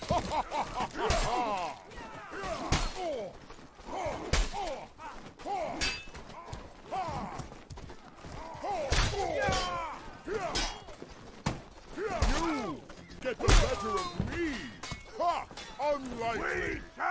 You get the better of me! Ha! Unlikely!